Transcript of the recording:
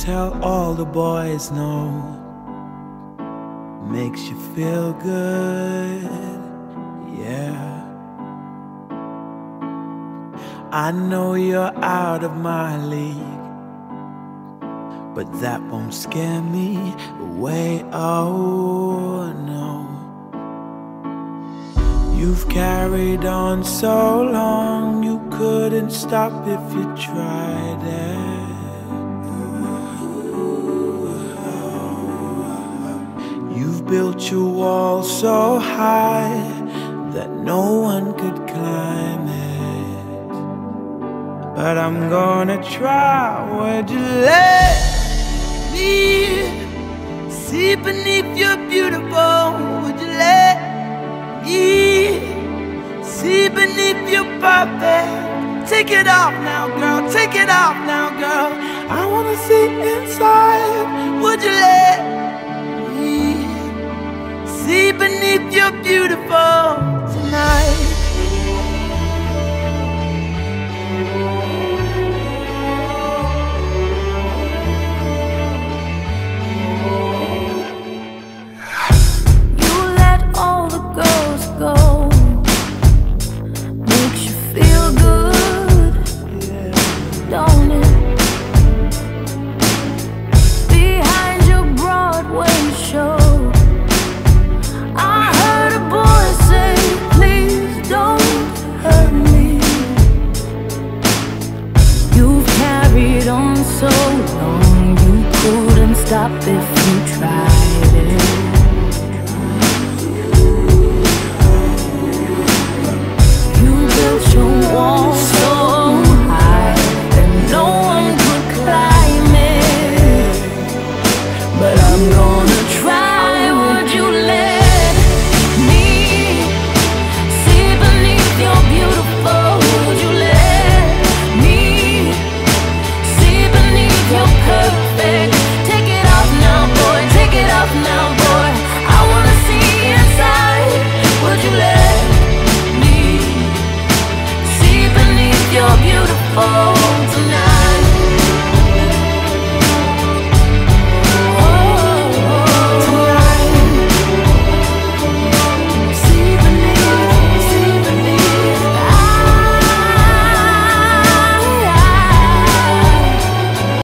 tell all the boys no. Makes you feel good, yeah. I know you're out of my league, but that won't scare me away, oh no. You've carried on so long, you couldn't stop if you tried it. You've built your wall so high that no one could climb it. But I'm gonna try. Would you let me see beneath your beautiful? Would you let me see beneath your perfect? Take it off now, girl. Take it off now, girl. I wanna see inside. Would you let me see beneath your beautiful tonight? You let all the girls go. Makes you feel good, don't it? Behind your Broadway show, I heard a boy say, please don't hurt me. You've carried on so long, you couldn't stop if you tried it. You built your wall so high that no one could climb it. But I'm gonna try. Would you let me see beneath your beautiful? Would you let me see beneath your perfect?